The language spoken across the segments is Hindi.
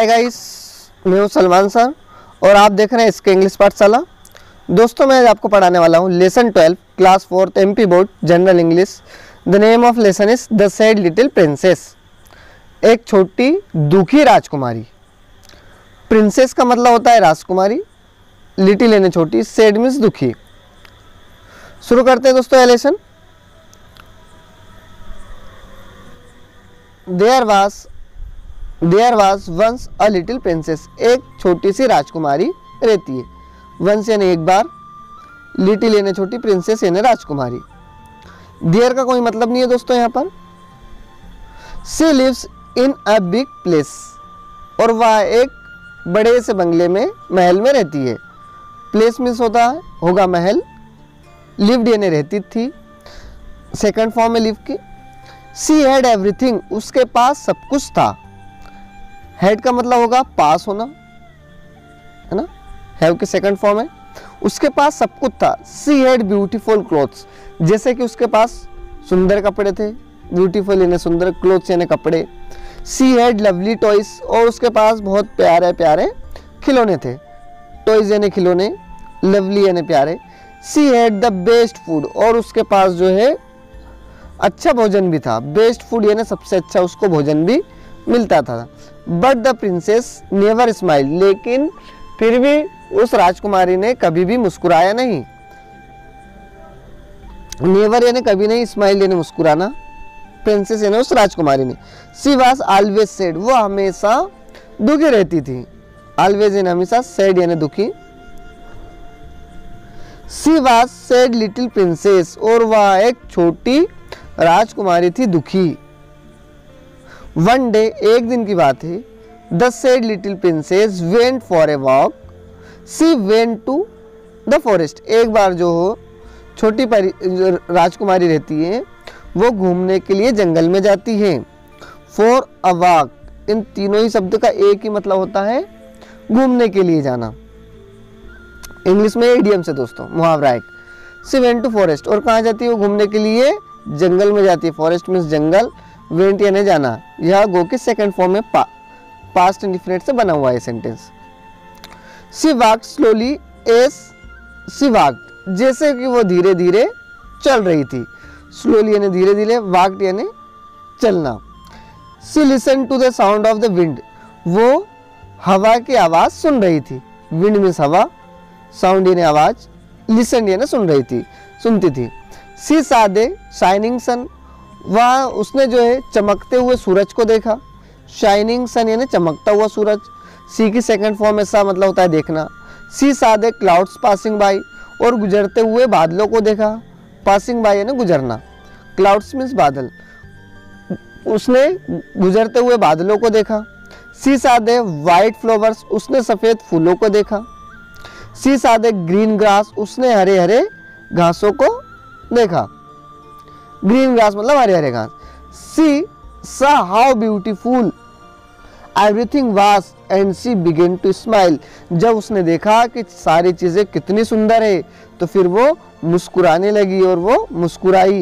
हाय गाइस, मैं हूं सलमान सर और आप देख रहे हैं इसके इंग्लिश पाठशाला। दोस्तों, मैं आज आपको पढ़ाने वाला हूं lesson 12 class 4 MP board general English. The name of lesson is the sad little princess. एक छोटी दुखी राजकुमारी। प्रिंसेस का मतलब होता है राजकुमारी, लिटिल यानी छोटी, सैड मीन्स दुखी। शुरू करते हैं दोस्तों ये lesson. There was once a little princess. एक छोटी सी राजकुमारी रहती है। वंस यानी एक बार, लिटिल यानी छोटी, प्रिंसेस यानी राजकुमारी। देयर का कोई मतलब नहीं है दोस्तों यहाँ पर। She lives in a big place. और वह एक बड़े से बंगले में, महल में रहती है। प्लेस मीन्स होगा महल। लिव्ड यानी रहती थी, सेकंड फॉर्म में लिव की। She had everything. उसके पास सब कुछ था। हैड का मतलब होगा पास होना, है ना। हैव की सेकंड फॉर्म है। उसके पास सब कुछ था। She had beautiful clothes. जैसे कि उसके पास सुंदर कपड़े थे। ब्यूटीफुल यानी सुंदर, क्लोथ्स यानी कपड़े। She had lovely toys. और उसके पास बहुत प्यारे प्यारे खिलौने थे। टॉयज यानी खिलौने, लवली यानी प्यारे। She had the best food. और उसके पास जो है अच्छा भोजन भी था। बेस्ट फूड यानी सबसे अच्छा उसको भोजन भी मिलता था। But the princess never smile. लेकिन फिर भी उस राजकुमारी ने कभी भी मुस्कुराया नहीं। नेवर यानी कभी नहीं, स्माइल यानी मुस्कुराना। प्रिंसेस यानी उस राजकुमारी ने। She was always sad. वो हमेशा दुखी रहती थी। ऑलवेज यानी हमेशा, सैड यानी दुखी। She was sad little princess. और वह एक छोटी राजकुमारी थी, दुखी। वन डे, एक दिन की बात है। The sad little princess went for a walk. She went to the forest. एक बार जो छोटी राजकुमारी रहती है वो घूमने के लिए जंगल में जाती है। फॉर अ वॉक, इन तीनों ही शब्द का एक ही मतलब होता है घूमने के लिए जाना। इंग्लिश में इडियम से दोस्तों, मुहावरा एक। She went to forest. और कहाँ जाती है वो घूमने के लिए? जंगल में जाती है। फॉरेस्ट मीन्स जंगल, वेंट यानी जाना। यह गो की सेकंड फॉर्म में पास्ट इंडिफिनिट से बना हुआ है sentence. She walked slowly as she walked. जैसे कि वो धीरे धीरे चल रही थी। स्लोली यानी धीरे धीरे, वॉक्ड यानी चलना। She listen to the sound of the wind. वो हवा की आवाज सुन रही थी। विंड मीन्स हवा, साउंड यानी आवाज, लिसन यानी सुन रही थी, सुनती थी। She saw the shining sun. वह उसने जो है चमकते हुए सूरज को देखा। शाइनिंग सन यानी चमकता हुआ सूरज। सी की सेकंड फॉर्म ऐसा मतलब होता है देखना। She saw the clouds passing by. और गुजरते हुए बादलों को देखा। पासिंग बाय यानी गुजरना। क्लाउड्स मीन्स बादल। उसने गुजरते हुए बादलों को देखा। She saw the white flowers. उसने सफेद फूलों को देखा। She saw the green grass. उसने हरे हरे घासों को देखा। ग्रीन ग्रास मतलब हरे हरे घास। सी saw how beautiful everything was and she began to smile। जब उसने देखा कि सारी चीजें कितनी सुंदर है तो फिर वो मुस्कुराने लगी और वो मुस्कुराई।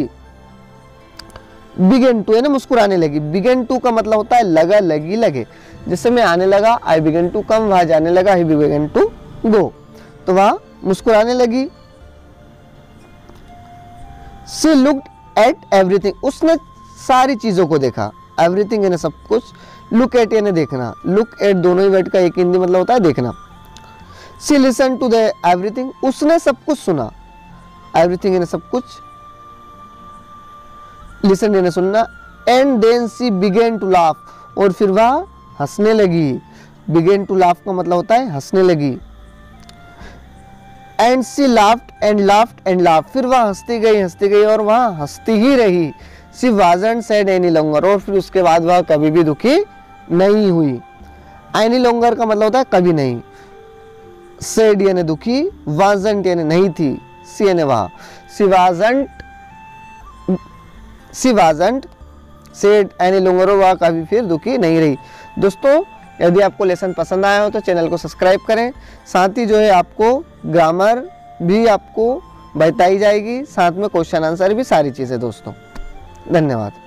बिगेन टू यानी मुस्कुराने लगी। बिगेन टू का मतलब होता है लगा, लगी, लगे। जैसे मैं आने लगा, आई बिगेन टू कम। वह जाने लगा, ही बिगेन टू गो। तो वह मुस्कुराने लगी। She looked at everything. उसने सारी चीजों को देखा। एवरीथिंग यानी सब कुछ, लुक एट यानी देखना। लुक एट दोनों ही वर्ड का एक हिंदी मतलब होता है देखना। She listen to the everything. उसने सब कुछ सुना। एवरीथिंग यानी सब कुछ, लिसन यानी सुनना। And then she began to laugh. और फिर वह हंसने लगी। बिगेन टू लाफ का मतलब होता है हंसने लगी। And she laughed and laughed and laughed. फिर वह हंसती गई और वह हंसती ही रही। She wasn't sad any longer. और फिर उसके बाद वह कभी भी दुखी नहीं हुई। एनी लॉन्गर का मतलब होता है कभी नहीं। सैड यानी दुखी, वाजंट यानी नहीं थी, सी यानी वह। She wasn't sad any longer. और वह कभी फिर दुखी नहीं रही। दोस्तों, यदि आपको लेसन पसंद आया हो तो चैनल को सब्सक्राइब करें। साथ ही जो है आपको ग्रामर भी आपको बताई जाएगी, साथ में क्वेश्चन आंसर भी, सारी चीज़ें दोस्तों। धन्यवाद।